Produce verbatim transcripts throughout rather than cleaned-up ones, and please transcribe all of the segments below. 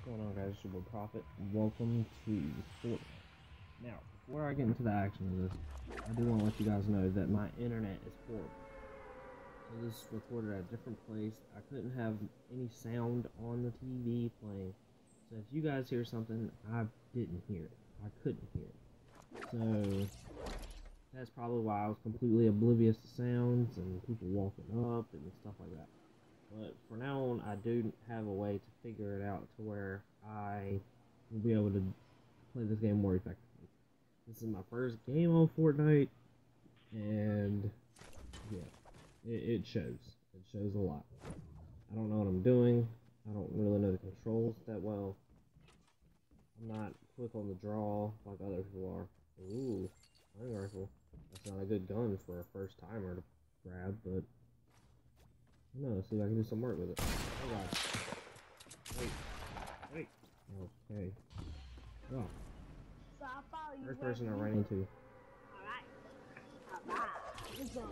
What's going on, guys? It's your boy Prophet. Welcome to Fortnite. Now, before I get into the action of this, I do want to let you guys know that my internet is horrible. So this is recorded at a different place. I couldn't have any sound on the T V playing. So if you guys hear something, I didn't hear it. I couldn't hear it. So that's probably why I was completely oblivious to sounds and people walking up and stuff like that. But for now on, I do have a way to figure it out to where I will be able to play this game more effectively. This is my first game on Fortnite, and yeah, it, it shows. It shows a lot. I don't know what I'm doing. I don't really know the controls that well. I'm not quick on the draw like other people are. Ooh, hunting rifle. That's not a good gun for a first timer to grab, but no, let's see if I can do some work with it. Oh god. Wait. Wait. Okay. Oh. So I follow you. First person I ran into. Alright. Alright. Let's go.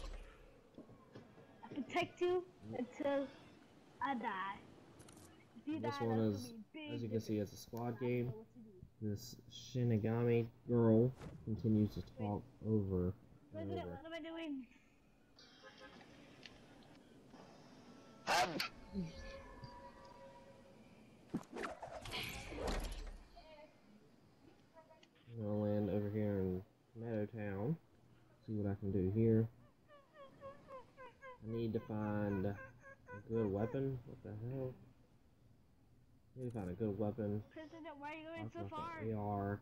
I protect you until I die. If you This die, one that's is, gonna be big as you can see, it's a squad game. what to do. This Shinigami girl continues to talk over and President, over. what am I doing? I'm gonna land over here in Meadowtown. See what I can do here. I need to find a good weapon. What the hell? I need to find a good weapon. President, why are you going Talk so about far? the A R.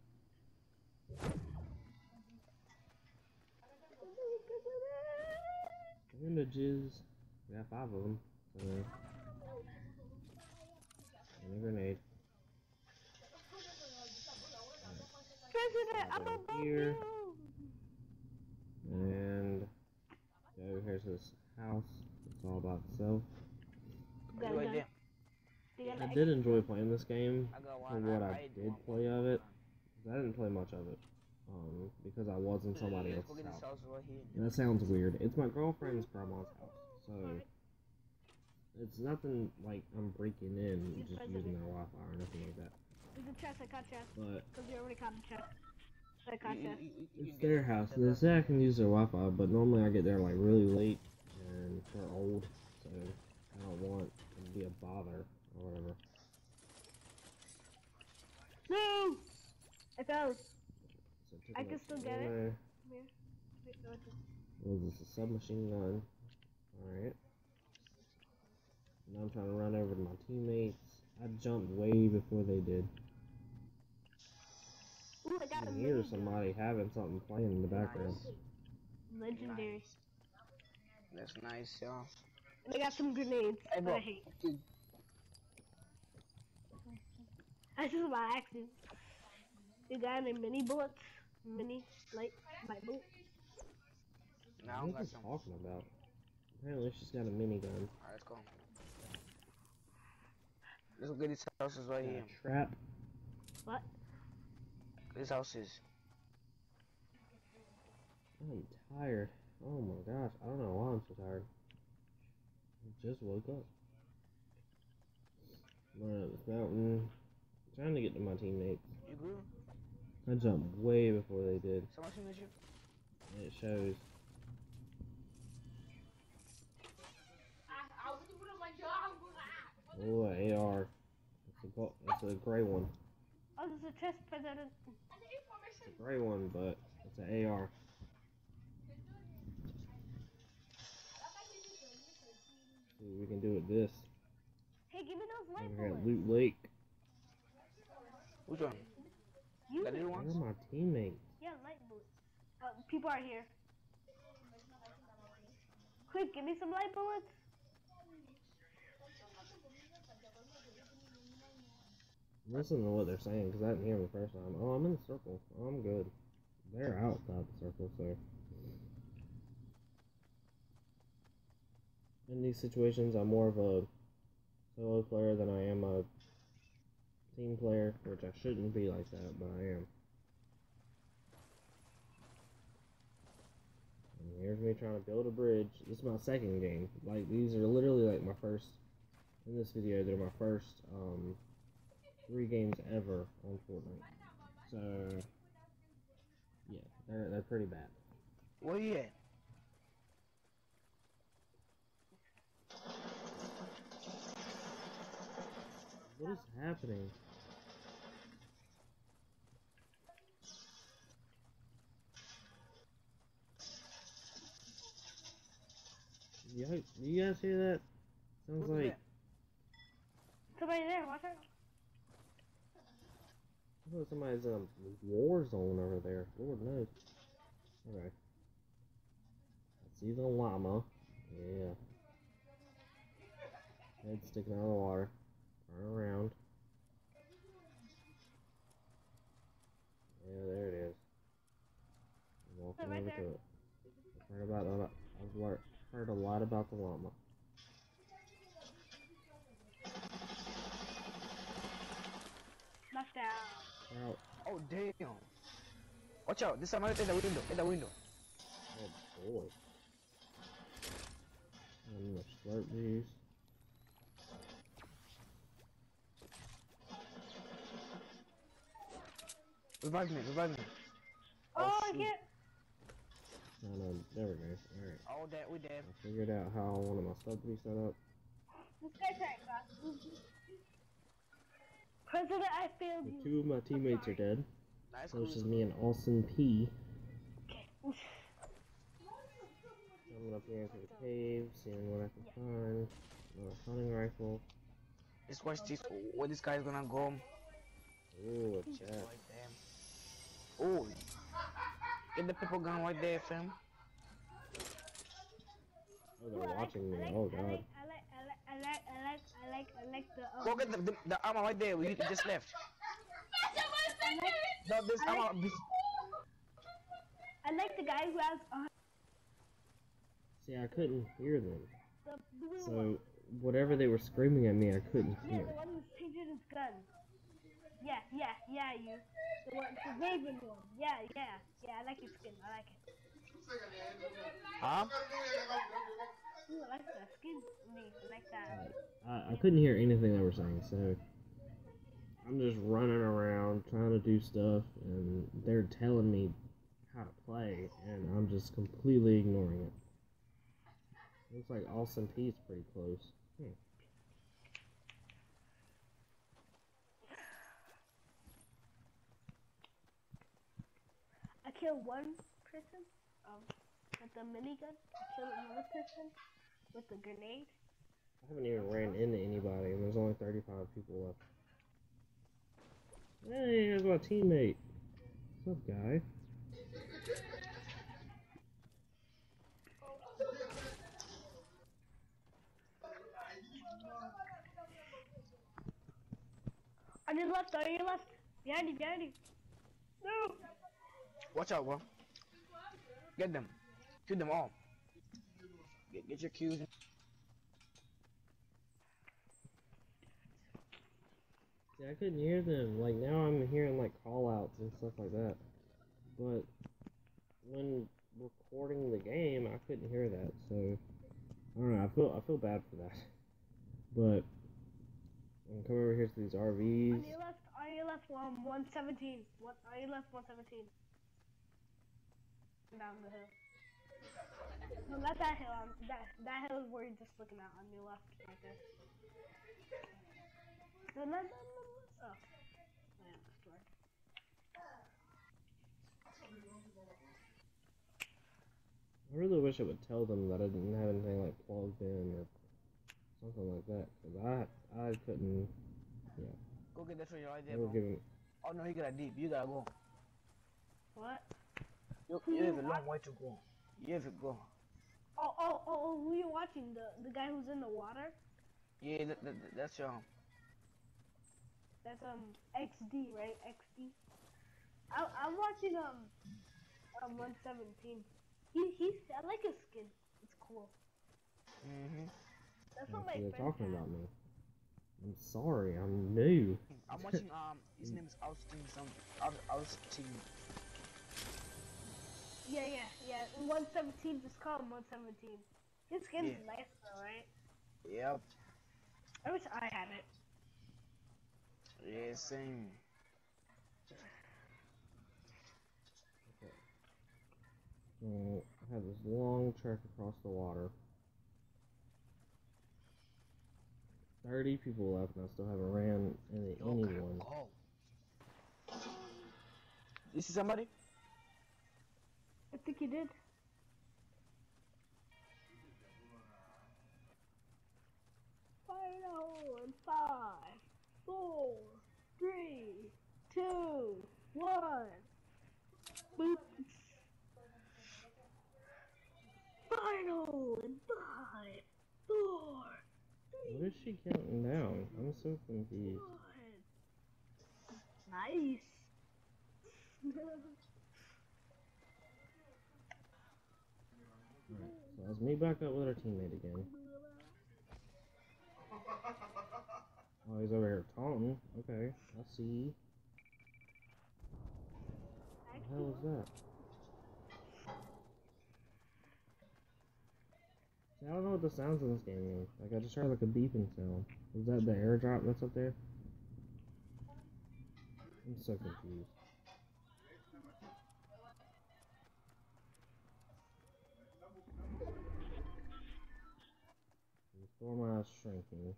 Images. We got five of them. So, and a grenade. President, Right. I'm above Here. you. And go here's this house. It's all about itself. Got a gun. You got I an did enjoy playing this game I got for one. what I, I I did one. play of it. I didn't play much of it. Um, because I was in somebody Let's go else's get this house. house right here. And that sounds weird. It's my girlfriend's grandma's house. So it's nothing like I'm breaking in just using their Wi-Fi or anything like that. You can chest, I caught chest. But Because you already caught the chest. I caught You- chest. you- you- you it's get their it. house. They say I can use their Wi-Fi, but normally I get there like really late and they're old, so I don't want to be a bother or whatever. No! I fell. So I picking can up still some get it. ammo. Here. Wait, no, it's What is this, a submachine gun? Alright. Now I'm trying to run over to my teammates. I jumped way before they did. Ooh, I got I a can hear mini somebody having something playing in the background. gun. Legendary. Nice. That's nice, y'all. And I got some grenades. Hey, that bro. I hate. That's just my action. You got any mini bullets? Mini light light bullet? Now I What got is she some. talking about? Apparently she's got a minigun. Alright, let's go. Let's go get these houses right Got here. a trap. What? These houses. I'm tired. Oh my gosh. I don't know why I'm so tired. I just woke up. I'm running up this mountain. Trying to get to my teammates. You good? I jumped way before they did. Someone shooting at you? And it shows. Oh, an A R. It's a, go- it's a gray one. Oh, there's a chest, President. It's a gray one, but it's an A R. See what we can do with this. Hey, give me those light Over here at bullets. Loot Lake. Which one? You? That little Where ones? are my teammates? Yeah, light bullets. Uh, people are here. Quick, give me some light bullets. Listen to what they're saying, because I didn't hear them the first time. Oh, I'm in the circle. Oh, I'm good. They're outside the circle, so. In these situations, I'm more of a solo player than I am a team player, which I shouldn't be like that, but I am. And here's me trying to build a bridge. This is my second game. Like, these are literally like my first, in this video, they're my first, um, three games ever on Fortnite. So, yeah, they're they're pretty bad. Where you at? What is happening? You, you guys hear that? Sounds Who's like that? Somebody there, watch out. I thought somebody's in a war zone over there. Lord knows. Okay. I see the llama. Yeah. Head sticking out of the water. Turn around. Yeah, there it is. I'm walking Right over there. to it. I've heard about the, I've learned, heard a lot about the llama. Knocked down. Out. Oh damn! Watch out! This time right at the window. At the window. Oh boy. I'm gonna slurp these. Revive me! Revive me! Oh, Oh, I shoot. can't. No, no, there we go. Alright. All that we dead. I figured out how I wanted my stuff to be set up. This guy's right, guys. President, I failed The you. two of my teammates are dead. Nice. So it's just me and Austin P. Okay. Coming up here into the cave, seeing what I can find. Another hunting rifle. Let's watch this. Where this guy's gonna go? Ooh, a chat. Right there. Oh, get the people gun right there, fam. Oh, they're watching me. Oh, God. I like, I like, I like, I like, I like, I like the. Um, Go get the, the, the armor right there. We just left. I like, No, this I like- armor. This, I like the guy who has uh, See, I couldn't hear them. the blue one. So, whatever they were screaming at me, I couldn't Yeah, hear. the one who's changing his gun. Yeah, yeah, yeah, you. The one, the Raven one. Yeah, yeah, yeah. I like your skin. I like it. huh? Ooh, I like that skin. I mean, I like that. I, I couldn't hear anything they were saying, so I'm just running around trying to do stuff, and they're telling me how to play, and I'm just completely ignoring it. Looks like Austin P is pretty close. Hmm. I killed one person um, with the minigun. I killed another person with the grenade. I haven't even ran into anybody, and there's only thirty-five people left. Hey, here's my teammate. What's up, guy? On your left, on your left. Behind you, behind you. No! Watch out, bro. Get them. Kill them all. Get, get your Qs. See, I couldn't hear them. Like, now I'm hearing, like, call-outs and stuff like that. But when recording the game, I couldn't hear that, so I don't know, I feel, I feel bad for that. But I'm coming over here to these R On Vs. your left, on your left, um, one seventeen. What? On your left, one seventeen. Down the hill. No, not that hill. Um, that that hill is where you're just looking at. On your left, right there. No, no, no, no, no. Oh. Yeah, that's right. I really wish it would tell them that I didn't have anything like plugged in or something like that, because I I couldn't. Yeah, Go get that tree right there, they were bro. giving. Oh no, he got a deep. You gotta go. What? You, you have a long way to go. You have to go. Oh, oh, oh, oh, who you watching? The the guy who's in the water? Yeah, that, that, that's your. That's um X D, right? X D. I I'm watching um um one seventeen. He he's I like his skin. It's cool. Mm-hmm. That's Yeah, what my see, they're friend talking had. about me. I'm sorry, I'm new. I'm watching. Um, his name is Austin. Some Aus- Austin. Yeah, yeah, yeah. one seventeen. Just call him one seventeen. His skin's Yeah. nice though, right? Yep. I wish I had it. Yeah, the same. Okay. So I have this long trek across the water. thirty people left and I still haven't ran into Yo, anyone. go. You see somebody? I think you did. Final in five, four, three, two, one. Boop. Final in five, four, three, What is she counting down? I'm so confused. one. Nice. Alright, so let's meet back up with our teammate again. Oh, he's over here taunting. Okay, I see. What the hell is that? See, I don't know what the sounds in this game mean. Like, I just heard like a beeping sound. Is that the airdrop that's up there? I'm so confused. The storm eye is shrinking.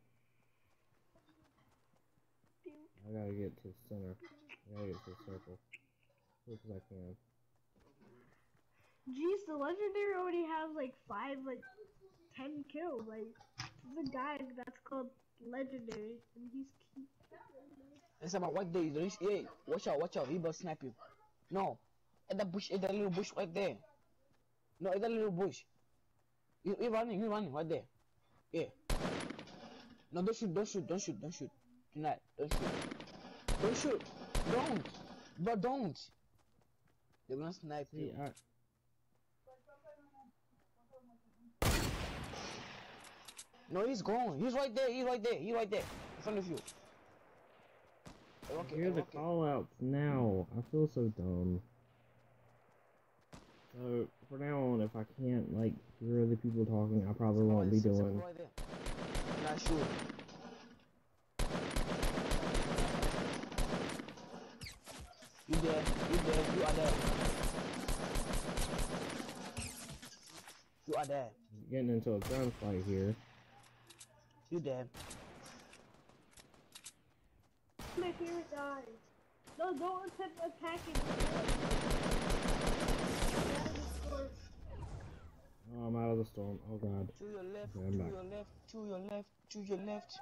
I gotta get to the center. I gotta get to the circle. As quick as I can. Jeez, the legendary already has like five, like ten kills. Like, there's a guy that's called legendary, and he's cute. And someone what day? There is hey, watch out, watch out, he will snap you. No. At the bush, at the little bush right there. No, at the little bush. You you running, you running right there. Yeah. No, don't shoot, don't shoot, don't shoot, don't shoot. Tonight, don't shoot. Don't shoot. Don't. But don't. They're gonna snipe See, you. I, No, he's gone. He's right there. He's right there. He's right there. In front of you. I hear the call outs now. I feel so dumb. So, for now on, if I can't, like, hear other people talking, I probably won't be doing. Right there. Not sure. You there. You there. You are there. You are there. Getting into a gunfight here. You there. My favorite dies. No, don't attempt attacking. Oh, I'm out of the storm. Oh god. To your left. Okay, I'm to back. your left. To your left. To your left.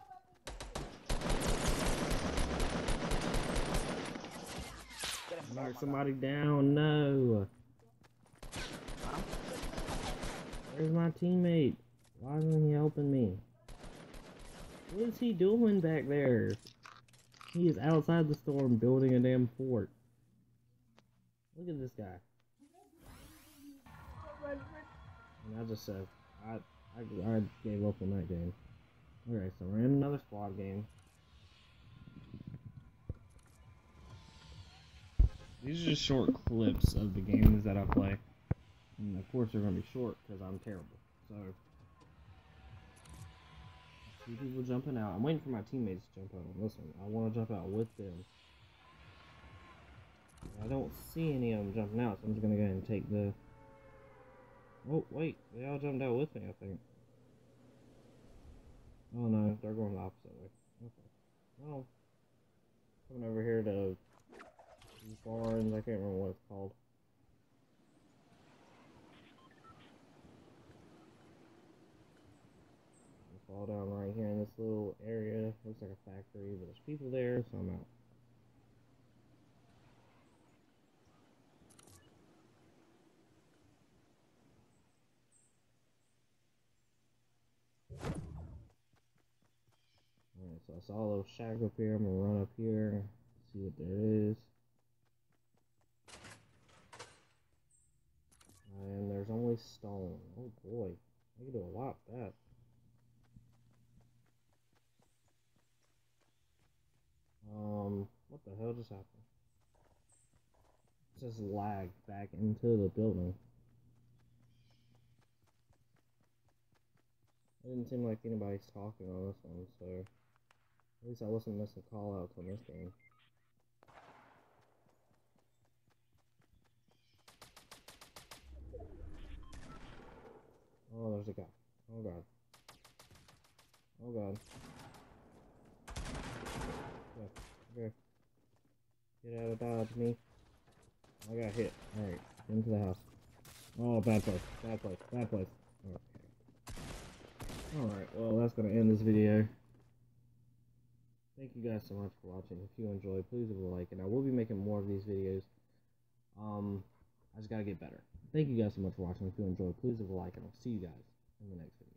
Get him. Knock somebody down. No. Huh? Where's my teammate? Why isn't he helping me? What is he doing back there? He is outside the storm building a damn fort. Look at this guy. And I just said, I, I, I gave up on that game. Okay, so we're in another squad game. These are just short clips of the games that I play. And of course they're going to be short because I'm terrible. So, see people jumping out. I'm waiting for my teammates to jump out on this one. I want to jump out with them. I don't see any of them jumping out, so I'm just going to go ahead and take the... Oh, wait. They all jumped out with me, I think. Oh, no. They're going the opposite way. Okay. Well, coming over here to these barns. I can't remember what it's called. Fall down right here in this little area. Looks like a factory, but there's people there, so I'm out. Alright, so I saw a little shack up here. I'm gonna run up here, see what there is. And there's only stone. Oh boy, I can do a lot with that. Um, what the hell just happened? It just lagged back into the building. It didn't seem like anybody's talking on this one, so... At least I wasn't missing call-outs on this game. Oh, there's a guy. Oh god. Oh god. Okay. Okay. Get out of dodge me. I got hit. Alright, into the house. Oh, bad place. Bad place. Bad place. Okay. Alright, well, that's going to end this video. Thank you guys so much for watching. If you enjoyed, please leave a like, and I will be making more of these videos. Um, I just got to get better. Thank you guys so much for watching. If you enjoyed, please leave a like, and I'll see you guys in the next video.